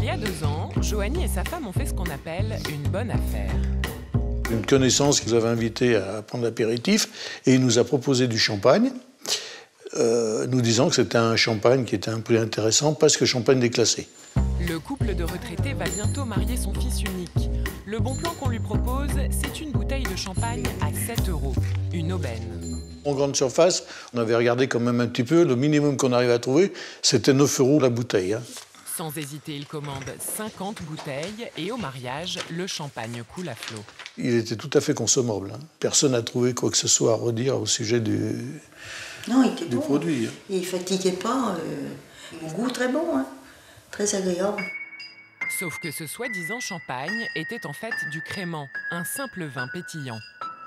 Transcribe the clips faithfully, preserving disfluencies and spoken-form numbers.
y a deux ans, Joanie et sa femme ont fait ce qu'on appelle une bonne affaire. Une connaissance qui nous avait invité à prendre l'apéritif et il nous a proposé du champagne, euh, nous disant que c'était un champagne qui était un peu intéressant parce que champagne déclassé. Le couple de retraités va bientôt marier son fils unique. Le bon plan qu'on lui propose, c'est une bouteille de champagne à sept euros, une aubaine. En grande surface, on avait regardé quand même un petit peu, le minimum qu'on arrivait à trouver, c'était neuf euros la bouteille. Hein. Sans hésiter, il commande cinquante bouteilles et au mariage, le champagne coule à flot. Il était tout à fait consommable. Hein. Personne n'a trouvé quoi que ce soit à redire au sujet du, non, il était du bon, produit. Hein. Il ne fatiguait pas, euh, au goût très bon, hein. Très agréable. Sauf que ce soi-disant champagne était en fait du crément, un simple vin pétillant.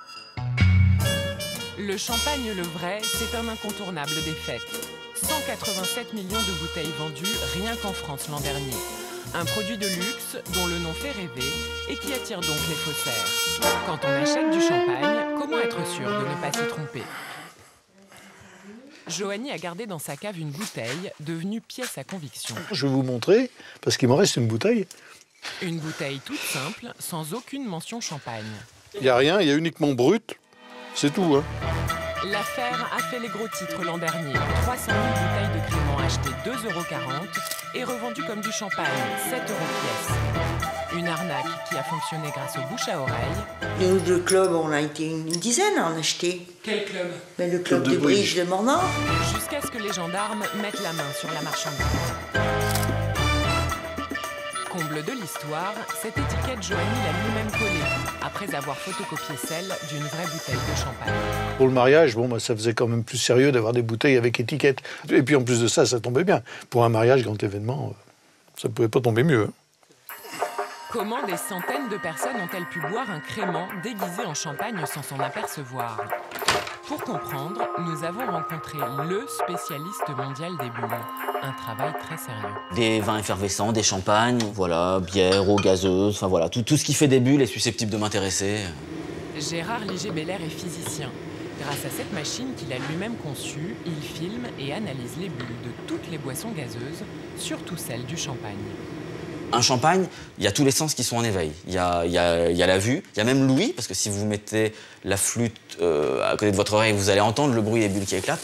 Le champagne le vrai, c'est un incontournable des fêtes. cent quatre-vingt-sept millions de bouteilles vendues rien qu'en France l'an dernier. Un produit de luxe dont le nom fait rêver et qui attire donc les faussaires. Quand on achète du champagne, comment être sûr de ne pas s'y tromper? Joanie a gardé dans sa cave une bouteille devenue pièce à conviction. Je vais vous montrer, parce qu'il m'en reste une bouteille. Une bouteille toute simple, sans aucune mention champagne. Il n'y a rien, il y a uniquement brut. C'est tout, hein. L'affaire a fait les gros titres l'an dernier. trois cent mille bouteilles de crément achetées deux euros quarante et revendues comme du champagne, sept euros pièce. Une arnaque qui a fonctionné grâce au bouche à oreille. Nous, le club, on a été une dizaine à en acheter. Quel club? Mais le club, club de, de Bridge de Mornan. Jusqu'à ce que les gendarmes mettent la main sur la marchandise. Comble de l'histoire, cette étiquette, Joanie l'a lui-même collée, après avoir photocopié celle d'une vraie bouteille de champagne. Pour le mariage, bon, bah, ça faisait quand même plus sérieux d'avoir des bouteilles avec étiquette. Et puis en plus de ça, ça tombait bien. Pour un mariage, grand événement, ça ne pouvait pas tomber mieux. Comment des centaines de personnes ont-elles pu boire un crément déguisé en champagne sans s'en apercevoir? Pour comprendre, nous avons rencontré le spécialiste mondial des bulles. Un travail très sérieux. Des vins effervescents, des champagnes, voilà, bière, eau gazeuse, enfin voilà, tout, tout ce qui fait des bulles est susceptible de m'intéresser. Gérard Liger-Belair est physicien. Grâce à cette machine qu'il a lui-même conçue, il filme et analyse les bulles de toutes les boissons gazeuses, surtout celles du champagne. Un champagne, il y a tous les sens qui sont en éveil. Il y a, il y a, il y a la vue, il y a même l'ouïe, parce que si vous mettez la flûte euh, à côté de votre oreille, vous allez entendre le bruit des bulles qui éclatent.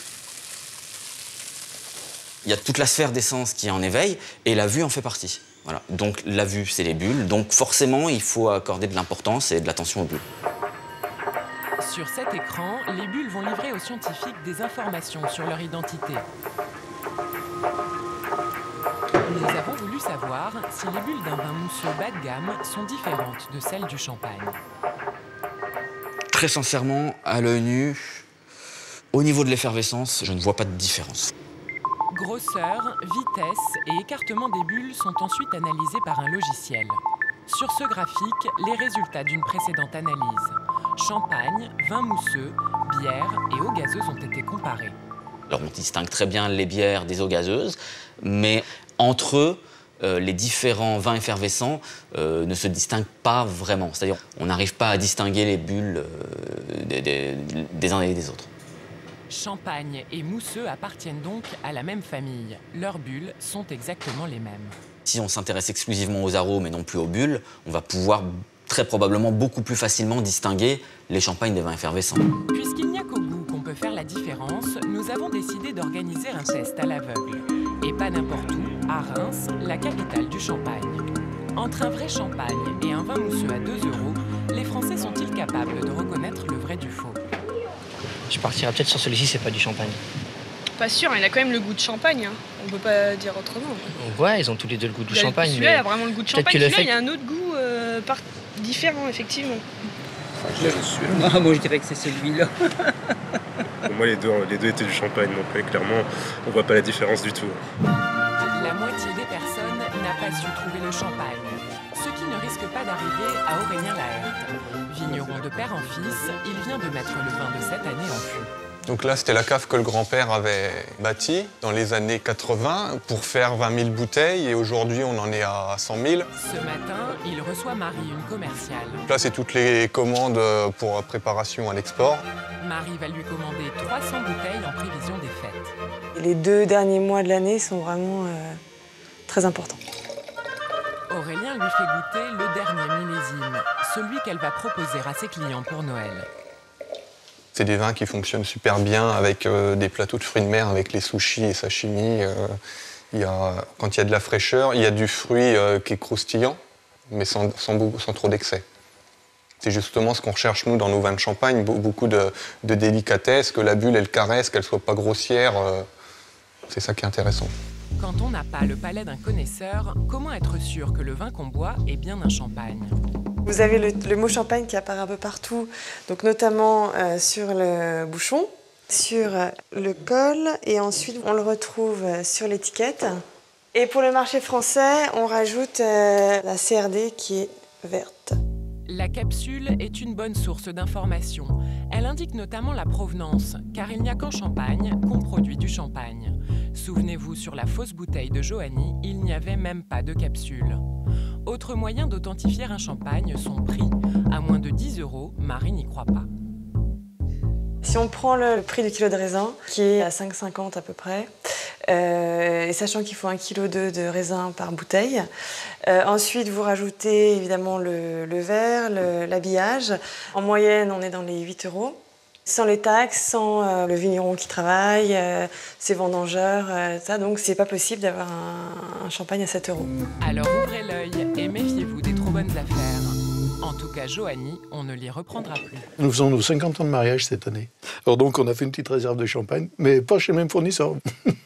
Il y a toute la sphère des sens qui est en éveil, et la vue en fait partie. Voilà. Donc la vue, c'est les bulles, donc forcément, il faut accorder de l'importance et de l'attention aux bulles. Sur cet écran, les bulles vont livrer aux scientifiques des informations sur leur identité. Nous avons voulu savoir si les bulles d'un vin mousseux bas de gamme sont différentes de celles du champagne. Très sincèrement, à l'œil nu, au niveau de l'effervescence, je ne vois pas de différence. Grosseur, vitesse et écartement des bulles sont ensuite analysés par un logiciel. Sur ce graphique, les résultats d'une précédente analyse. Champagne, vin mousseux, bière et eau gazeuse ont été comparés. Alors on distingue très bien les bières des eaux gazeuses, mais entre eux, euh, les différents vins effervescents euh, ne se distinguent pas vraiment. C'est-à-dire on n'arrive pas à distinguer les bulles euh, des, des, des uns et des autres. Champagne et mousseux appartiennent donc à la même famille. Leurs bulles sont exactement les mêmes. Si on s'intéresse exclusivement aux arômes et non plus aux bulles, on va pouvoir très probablement beaucoup plus facilement distinguer les champagnes des vins effervescents. Puisqu'il n'y a qu'au goût qu'on peut faire la différence, nous avons décidé d'organiser un test à l'aveugle. Et pas n'importe où, à Reims, la capitale du champagne. Entre un vrai champagne et un vin mousseux à deux euros, les Français sont-ils capables de reconnaître le vrai du faux? Je partirais peut-être sur celui-ci, c'est pas du champagne. Pas sûr, il a quand même le goût de champagne. Hein. On peut pas dire autrement. Ouais, ils ont tous les deux le goût du il champagne. Celui-là, il a vraiment le goût de champagne. Celui-là, fait... il a un autre goût euh, par... différent, effectivement. Je suis... ah, moi, je dirais que c'est celui-là. Pour moi, les deux, les deux étaient du champagne, donc ouais, clairement, on voit pas la différence du tout. La moitié des personnes n'a pas su trouver le champagne, ce qui ne risque pas d'arriver à Aurélien-Laerte. Vigneron de père en fils, il vient de mettre le vin de cette année en fût. Donc là, c'était la cave que le grand-père avait bâtie dans les années quatre-vingt pour faire vingt mille bouteilles et aujourd'hui, on en est à cent mille. Ce matin, il reçoit Marie, une commerciale. Là, c'est toutes les commandes pour préparation à l'export. Marie va lui commander trois cents bouteilles en prévision des fêtes. Les deux derniers mois de l'année sont vraiment euh, très importants. Aurélien lui fait goûter le dernier millésime, celui qu'elle va proposer à ses clients pour Noël. C'est des vins qui fonctionnent super bien avec euh, des plateaux de fruits de mer, avec les sushis et sashimi. Euh, il y a, quand il y a de la fraîcheur, il y a du fruit euh, qui est croustillant, mais sans, sans, sans trop d'excès. C'est justement ce qu'on recherche, nous, dans nos vins de champagne, beaucoup de, de délicatesse, que la bulle, elle caresse, qu'elle ne soit pas grossière. Euh, c'est ça qui est intéressant. Quand on n'a pas le palais d'un connaisseur, comment être sûr que le vin qu'on boit est bien un champagne? Vous avez le, le mot champagne qui apparaît un peu partout, donc notamment euh, sur le bouchon, sur le col, et ensuite on le retrouve sur l'étiquette. Et pour le marché français, on rajoute euh, la C R D qui est verte. La capsule est une bonne source d'information. Elle indique notamment la provenance, car il n'y a qu'en Champagne qu'on produit du champagne. Souvenez-vous, sur la fausse bouteille de Johanny, il n'y avait même pas de capsule. Autre moyen d'authentifier un champagne, son prix. À moins de dix euros, Marie n'y croit pas. Si on prend le prix du kilo de raisin, qui est à cinq euros cinquante à peu près, euh, et sachant qu'il faut un kilo de raisin par bouteille, euh, ensuite vous rajoutez évidemment le, le verre, le, l'habillage. En moyenne, on est dans les huit euros. Sans les taxes, sans euh, le vigneron qui travaille, euh, ses vendangeurs, euh, ça, donc c'est pas possible d'avoir un, un champagne à sept euros. Alors ouvrez l'œil et méfiez-vous des trop bonnes affaires. En tout cas, Johanny, on ne l'y reprendra plus. Nous faisons nos cinquante ans de mariage cette année. Alors donc, on a fait une petite réserve de champagne, mais pas chez le même fournisseur.